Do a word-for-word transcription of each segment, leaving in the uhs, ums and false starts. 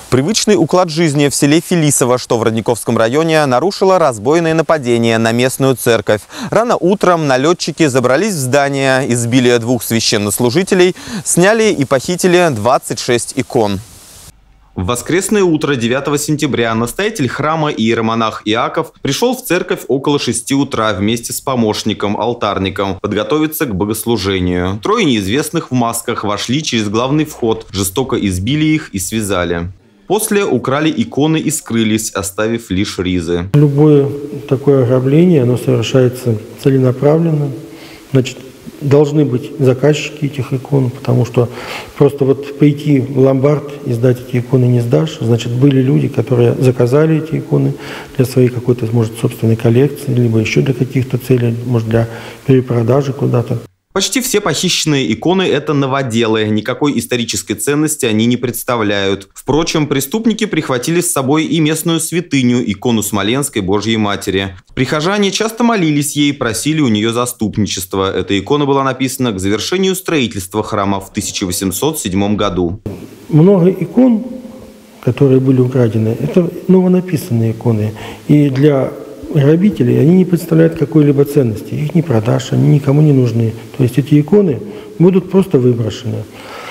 Привычный уклад жизни в селе Филисово, что в Родниковском районе, нарушило разбойное нападение на местную церковь. Рано утром налетчики забрались в здание, избили двух священнослужителей, сняли и похитили двадцать шесть икон. В воскресное утро девятого сентября настоятель храма иеромонах Иаков пришел в церковь около шести утра вместе с помощником, алтарником, подготовиться к богослужению. Трое неизвестных в масках вошли через главный вход, жестоко избили их и связали. После украли иконы и скрылись, оставив лишь ризы. Любое такое ограбление, оно совершается целенаправленно. Значит, должны быть заказчики этих икон, потому что просто вот пойти в ломбард и сдать эти иконы не сдашь. Значит, были люди, которые заказали эти иконы для своей какой-то, может, собственной коллекции, либо еще для каких-то целей, может, для перепродажи куда-то. Почти все похищенные иконы – это новоделы. Никакой исторической ценности они не представляют. Впрочем, преступники прихватили с собой и местную святыню, икону Смоленской Божьей Матери. Прихожане часто молились ей, просили у нее заступничества. Эта икона была написана к завершению строительства храма в тысяча восемьсот седьмом году. Много икон, которые были украдены, это новонаписанные иконы. И для грабителей они не представляют какой-либо ценности. Их не продашь, они никому не нужны. То есть эти иконы будут просто выброшены.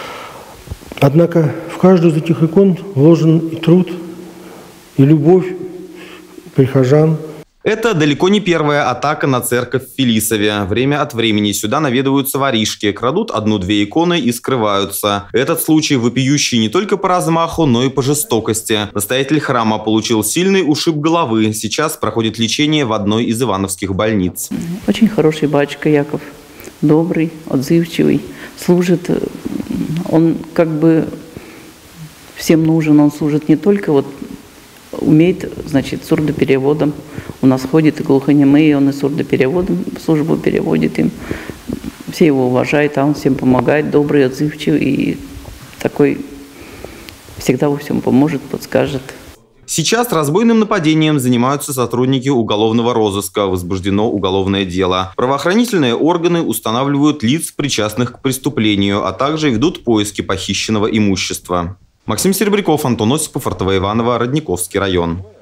Однако в каждую из этих икон вложен и труд, и любовь прихожан. Это далеко не первая атака на церковь в Филисове. Время от времени сюда наведываются воришки, крадут одну-две иконы и скрываются. Этот случай вопиющий не только по размаху, но и по жестокости. Настоятель храма получил сильный ушиб головы. Сейчас проходит лечение в одной из ивановских больниц. Очень хороший батюшка Яков. Добрый, отзывчивый. Служит. Он как бы всем нужен. Он служит не только вот умеет, значит, сурдопереводом. У нас ходит и глухонемые, он и сурдопереводом службу переводит им. Все его уважают, а он всем помогает, добрый, отзывчивый и такой всегда во всем поможет, подскажет. Сейчас разбойным нападением занимаются сотрудники уголовного розыска. Возбуждено уголовное дело. Правоохранительные органы устанавливают лиц, причастных к преступлению, а также ведут поиски похищенного имущества. Максим Серебряков, Антон Осипов, эр тэ вэ Иваново, Родниковский район.